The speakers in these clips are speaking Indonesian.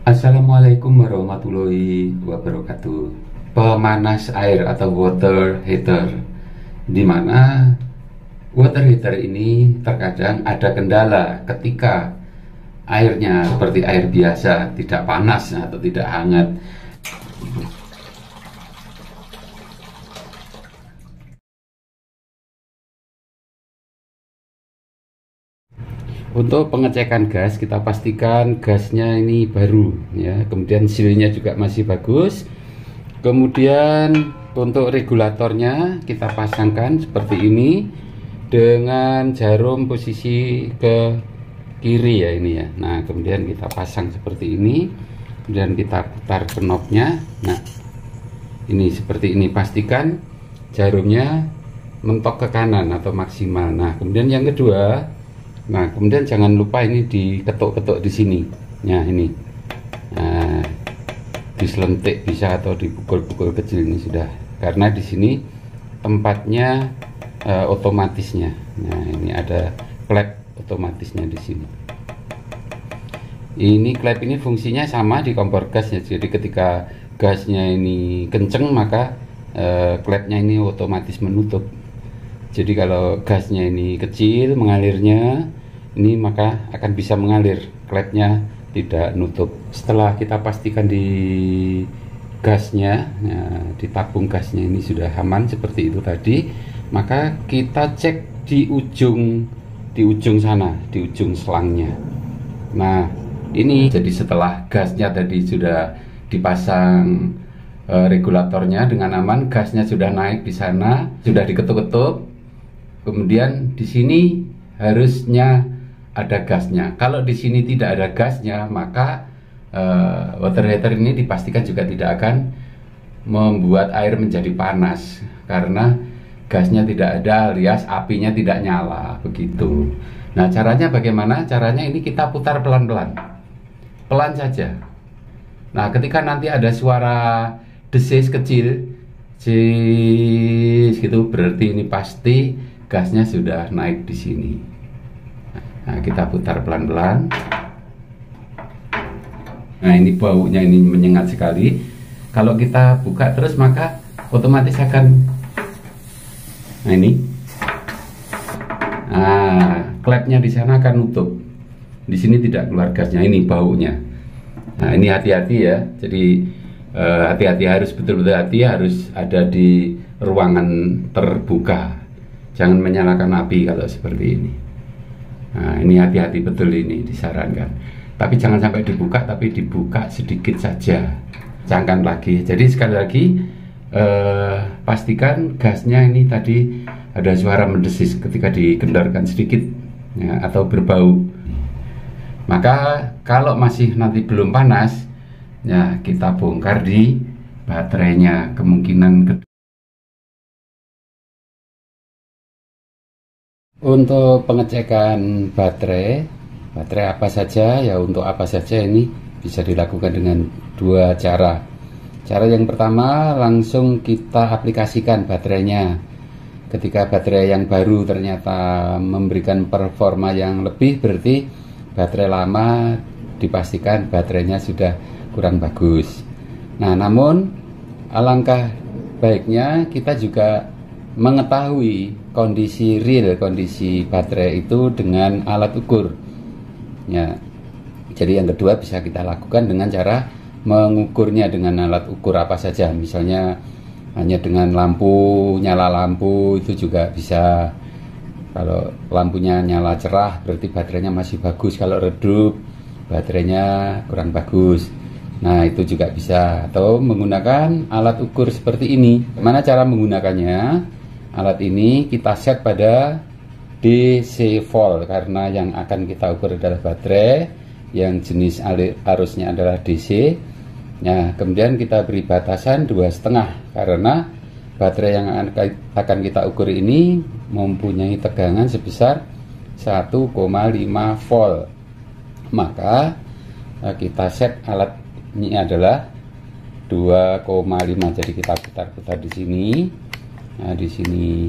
Assalamualaikum warahmatullahi wabarakatuh. Pemanas air atau water heater, di mana water heater ini terkadang ada kendala ketika airnya seperti air biasa, tidak panas atau tidak hangat. Untuk pengecekan gas, kita pastikan gasnya ini baru ya, kemudian sealnya juga masih bagus. Kemudian untuk regulatornya kita pasangkan seperti ini dengan jarum posisi ke kiri ya, ini ya. Nah, kemudian kita pasang seperti ini, kemudian kita putar knobnya. Nah, ini seperti ini, pastikan jarumnya mentok ke kanan atau maksimal. Nah, kemudian yang kedua, nah kemudian jangan lupa ini diketuk-ketuk di sini. Nah, ini. Nah, diselentik bisa atau dipukul-pukul kecil ini sudah. Karena di sini tempatnya otomatisnya. Nah, ini ada klep otomatisnya di sini. Ini klep ini fungsinya sama di kompor gasnya. Jadi ketika gasnya ini kenceng, maka klepnya ini otomatis menutup. Jadi kalau gasnya ini kecil mengalirnya, ini maka akan bisa mengalir, klepnya tidak nutup. Setelah kita pastikan di gasnya, ya, di tabung gasnya ini sudah aman seperti itu tadi, maka kita cek di ujung sana, di ujung selangnya. Nah, ini jadi setelah gasnya tadi sudah dipasang regulatornya dengan aman, gasnya sudah naik di sana, sudah diketuk-ketuk. Kemudian di sini harusnya ada gasnya. Kalau di sini tidak ada gasnya, maka water heater ini dipastikan juga tidak akan membuat air menjadi panas karena gasnya tidak ada alias apinya tidak nyala begitu. Nah, caranya bagaimana? Caranya ini kita putar pelan-pelan, pelan saja. Nah, ketika nanti ada suara desis kecil, gitu, berarti ini pasti gasnya sudah naik di sini. Nah, kita putar pelan-pelan. Nah, ini baunya ini menyengat sekali. Kalau kita buka terus maka otomatis akan, nah ini, nah klepnya di sana akan nutup. Di sini tidak keluar gasnya. Ini baunya. Nah, ini hati-hati ya. Jadi hati-hati, harus betul-betul hati, harus ada di ruangan terbuka. Jangan menyalakan api kalau seperti ini. Nah, ini hati-hati betul, ini disarankan. Tapi jangan sampai dibuka, tapi dibuka sedikit saja. Jangan lagi. Jadi sekali lagi pastikan gasnya ini tadi ada suara mendesis ketika dikendorkan sedikit ya, atau berbau. Maka kalau masih nanti belum panas, ya kita bongkar di baterainya. Kemungkinan untuk pengecekan baterai apa saja ya, untuk apa saja ini bisa dilakukan dengan dua cara. Cara yang pertama, langsung kita aplikasikan baterainya. Ketika baterai yang baru ternyata memberikan performa yang lebih, berarti baterai lama dipastikan baterainya sudah kurang bagus. Nah, namun alangkah baiknya kita juga mengetahui kondisi real, kondisi baterai itu dengan alat ukur ya. Jadi yang kedua bisa kita lakukan dengan cara mengukurnya dengan alat ukur apa saja. Misalnya hanya dengan lampu, nyala lampu itu juga bisa. Kalau lampunya nyala cerah berarti baterainya masih bagus. Kalau redup baterainya kurang bagus. Nah, itu juga bisa. Atau menggunakan alat ukur seperti ini. Mana cara menggunakannya? Alat ini kita set pada DC volt karena yang akan kita ukur adalah baterai yang jenis arusnya adalah DC. Nah, kemudian kita beri batasan 2,5 karena baterai yang akan kita ukur ini mempunyai tegangan sebesar 1,5 volt. Maka kita set alat ini adalah 2,5. Jadi kita putar-putar di sini. Nah, di sini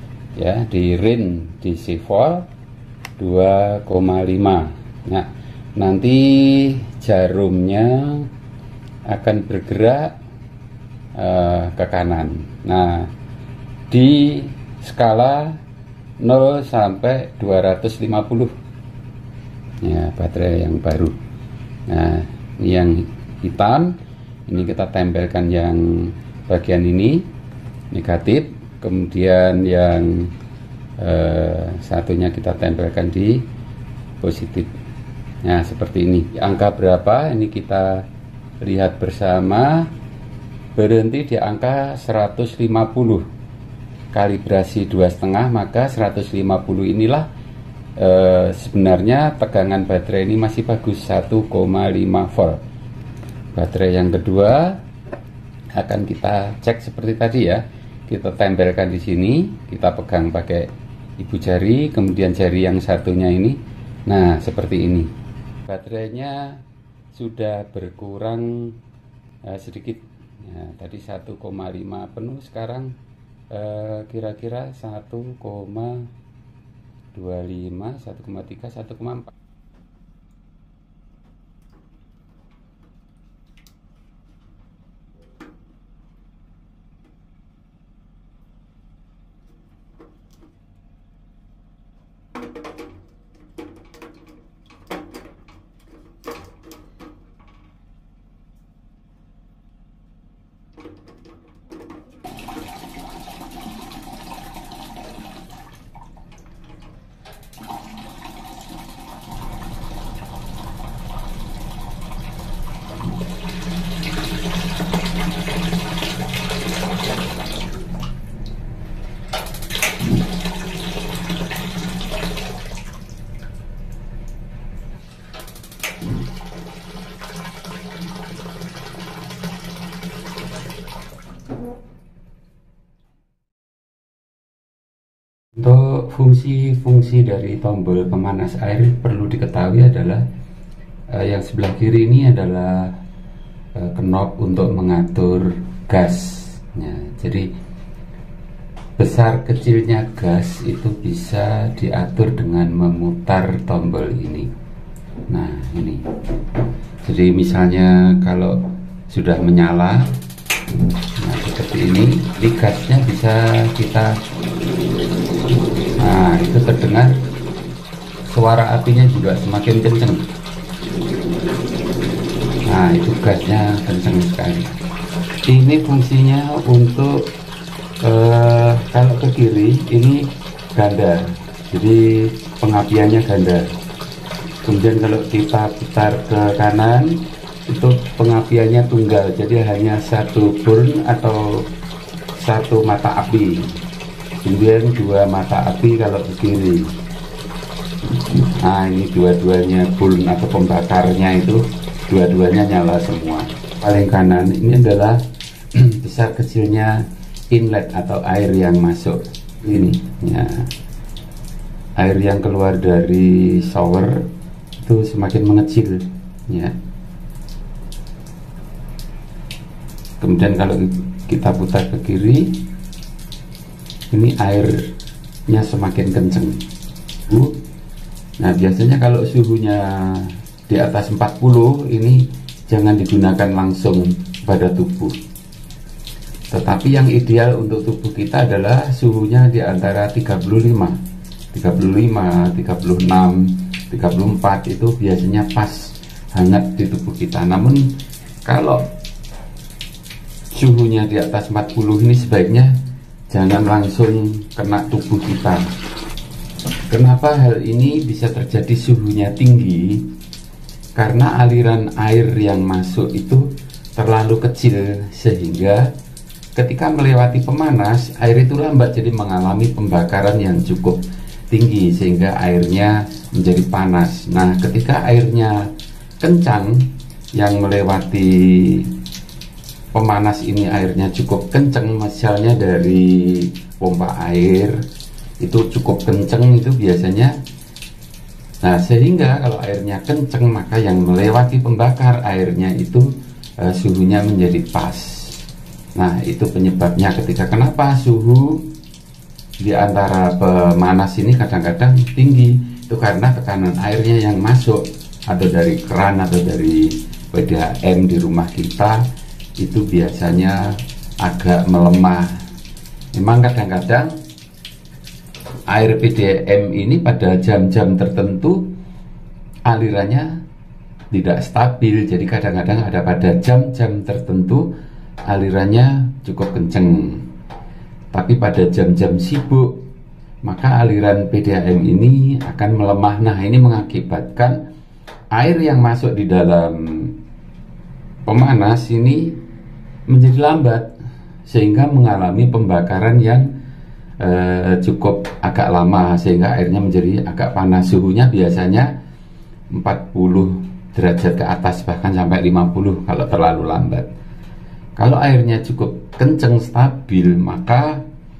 ya, di range DC volt 2,5. Nah, nanti jarumnya akan bergerak ke kanan. Nah, di skala 0 sampai 250 ya, baterai yang baru. Nah, ini yang hitam, ini kita tempelkan yang bagian ini negatif, kemudian yang satunya kita tempelkan di positif. Nah, seperti ini. Angka berapa? Ini kita lihat bersama. Berhenti di angka 150. Kalibrasi 2,5, maka 150 inilah sebenarnya tegangan baterai ini masih bagus, 1,5 volt. Baterai yang kedua akan kita cek seperti tadi ya. Kita tempelkan di sini, kita pegang pakai ibu jari, kemudian jari yang satunya ini. Nah, seperti ini. Baterainya sudah berkurang sedikit. Nah, tadi 1,5 penuh, sekarang kira-kira 1,25, 1,3, 1,4. Untuk fungsi-fungsi dari tombol pemanas air perlu diketahui adalah yang sebelah kiri ini adalah knob untuk mengatur gas. Ya, jadi besar kecilnya gas itu bisa diatur dengan memutar tombol ini. Nah, ini. Jadi misalnya kalau sudah menyala, nah seperti ini gasnya bisa kita, nah itu terdengar suara apinya juga semakin kencang. Nah, itu gasnya kencang sekali. Ini fungsinya untuk kalau ke kiri ini ganda, jadi pengapiannya ganda. Kemudian kalau kita putar ke kanan itu pengapiannya tunggal, jadi hanya satu burn atau satu mata api. Kemudian dua mata api kalau ke kiri. Nah, ini dua-duanya burn atau pembakarnya itu dua-duanya nyala semua. Paling kanan ini adalah besar kecilnya inlet atau air yang masuk ini ya. Air yang keluar dari shower itu semakin mengecil ya. Kemudian kalau kita putar ke kiri, ini airnya semakin kencang. Nah, biasanya kalau suhunya di atas 40 ini jangan digunakan langsung pada tubuh. Tetapi yang ideal untuk tubuh kita adalah suhunya di antara 35, 36, 34 itu biasanya pas hangat di tubuh kita. Namun kalau suhunya di atas 40 ini sebaiknya jangan langsung kena tubuh kita. Kenapa hal ini bisa terjadi suhunya tinggi? Karena aliran air yang masuk itu terlalu kecil sehingga ketika melewati pemanas, air itu lambat, jadi mengalami pembakaran yang cukup tinggi sehingga airnya menjadi panas. Nah, ketika airnya kencang yang melewati pemanas ini, airnya cukup kencang, misalnya dari pompa air itu cukup kencang, itu biasanya, nah sehingga kalau airnya kencang maka yang melewati pembakar airnya itu suhunya menjadi pas. Nah, itu penyebabnya ketika kenapa suhu di antara pemanas ini kadang-kadang tinggi, itu karena tekanan airnya yang masuk atau dari keran atau dari PDAM di rumah kita itu biasanya agak melemah. Memang kadang-kadang air PDAM ini pada jam-jam tertentu alirannya tidak stabil, jadi kadang-kadang ada pada jam-jam tertentu alirannya cukup kenceng, tapi pada jam-jam sibuk maka aliran PDAM ini akan melemah. Nah, ini mengakibatkan air yang masuk di dalam pemanas ini menjadi lambat sehingga mengalami pembakaran yang cukup agak lama, sehingga airnya menjadi agak panas. Suhunya biasanya 40 derajat ke atas, bahkan sampai 50 kalau terlalu lambat. Kalau airnya cukup kenceng stabil, maka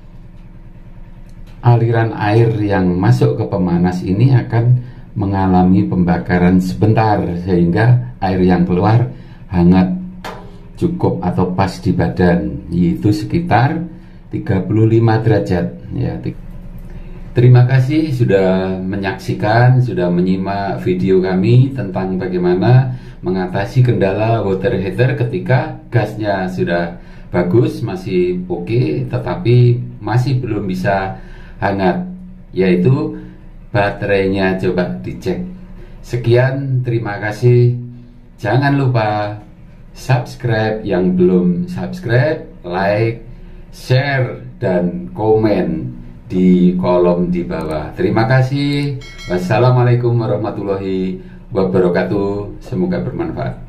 aliran air yang masuk ke pemanas ini akan mengalami pembakaran sebentar, sehingga air yang keluar hangat cukup atau pas di badan, yaitu sekitar 35 derajat ya. Terima kasih sudah menyaksikan, sudah menyimak video kami tentang bagaimana mengatasi kendala water heater ketika gasnya sudah bagus, masih oke, tetapi masih belum bisa hangat, yaitu baterainya coba dicek. Sekian, terima kasih. Jangan lupa subscribe yang belum subscribe, like, share, dan komen di kolom di bawah. Terima kasih. Wassalamualaikum warahmatullahi wabarakatuh. Semoga bermanfaat.